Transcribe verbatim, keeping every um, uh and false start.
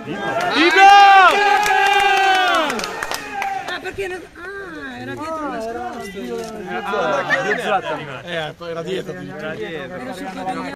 Ah, perché ne... ah, era dietro nascosto. Ah, era dietro. Era dietro.